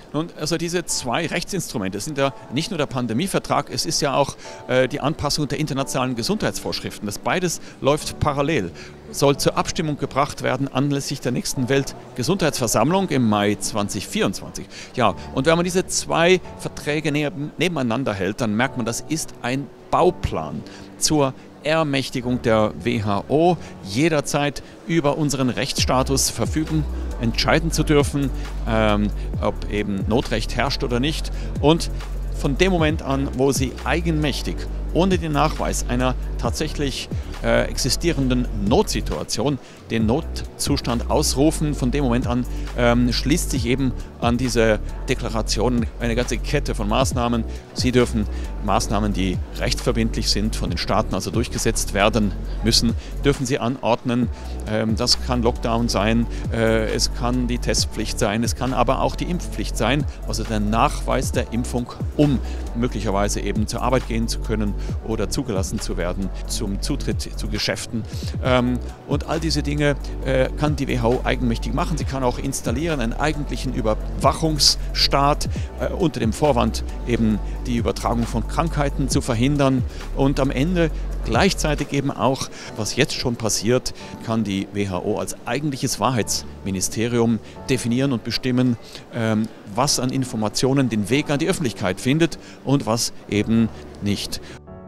Nun, also diese zwei Rechtsinstrumente sind ja nicht nur der Pandemievertrag, es ist ja auch die Anpassung der internationalen Gesundheitsvorschriften. Das beides läuft parallel, soll zur Abstimmung gebracht werden anlässlich der nächsten Weltgesundheitsversammlung im Mai 2024. Ja, und wenn man diese zwei Verträge nebeneinander hält, dann merkt man, das ist ein Bauplan zur Ermächtigung der WHO, jederzeit über unseren Rechtsstatus verfügen, entscheiden zu dürfen, ob eben Notrecht herrscht oder nicht. Und von dem Moment an, wo sie eigenmächtig, ohne den Nachweis einer tatsächlich existierenden Notsituation, den Notzustand ausrufen, von dem Moment an schließt sich eben an diese Deklaration eine ganze Kette von Maßnahmen. Sie dürfen Maßnahmen, die rechtsverbindlich sind, von den Staaten also durchgesetzt werden müssen, dürfen sie anordnen. Das kann Lockdown sein, es kann die Testpflicht sein, es kann aber auch die Impfpflicht sein, also der Nachweis der Impfung, um möglicherweise eben zur Arbeit gehen zu können oder zugelassen zu werden zum Zutritt zu Geschäften. Und all diese Dinge kann die WHO eigenmächtig machen. Sie kann auch installieren einen eigentlichen Überwachungsstaat unter dem Vorwand, eben die Übertragung von Krankheiten zu verhindern. Und am Ende gleichzeitig eben auch, was jetzt schon passiert, kann die WHO als eigentliches Wahrheitsministerium definieren und bestimmen, was an Informationen den Weg an die Öffentlichkeit findet und was eben nicht.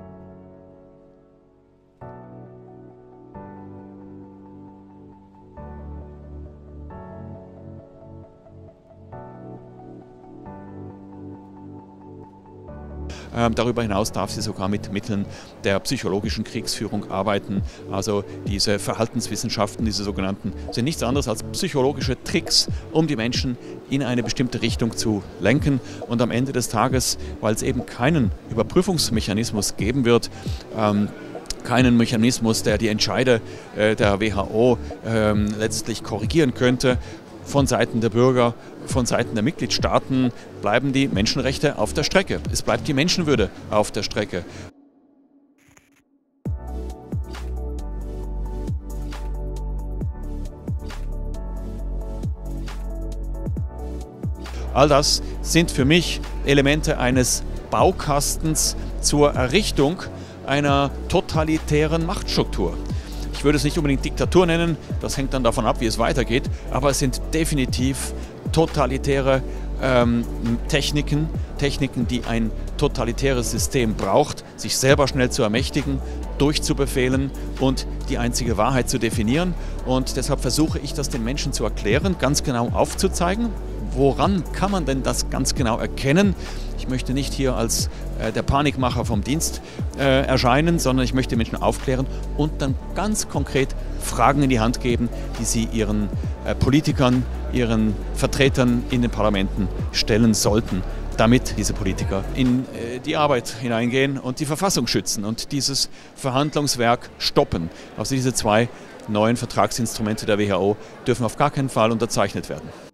Darüber hinaus darf sie sogar mit Mitteln der psychologischen Kriegsführung arbeiten. Also diese Verhaltenswissenschaften, diese sogenannten, sind nichts anderes als psychologische Tricks, um die Menschen in eine bestimmte Richtung zu lenken. Und am Ende des Tages, weil es eben keinen Überprüfungsmechanismus geben wird, keinen Mechanismus, der die Entscheide der WHO letztlich korrigieren könnte, von Seiten der Bürger, von Seiten der Mitgliedstaaten bleiben die Menschenrechte auf der Strecke. Es bleibt die Menschenwürde auf der Strecke. All das sind für mich Elemente eines Baukastens zur Errichtung einer totalitären Machtstruktur. Ich würde es nicht unbedingt Diktatur nennen, das hängt dann davon ab, wie es weitergeht, aber es sind definitiv totalitäre Techniken, die ein totalitäres System braucht, sich selber schnell zu ermächtigen, durchzubefehlen und die einzige Wahrheit zu definieren. Und deshalb versuche ich das den Menschen zu erklären, ganz genau aufzuzeigen. Woran kann man denn das ganz genau erkennen? Ich möchte nicht hier als der Panikmacher vom Dienst erscheinen, sondern ich möchte Menschen aufklären und dann ganz konkret Fragen in die Hand geben, die sie ihren Politikern, ihren Vertretern in den Parlamenten stellen sollten, damit diese Politiker in die Arbeit hineingehen und die Verfassung schützen und dieses Verhandlungswerk stoppen. Also diese zwei neuen Vertragsinstrumente der WHO dürfen auf gar keinen Fall unterzeichnet werden.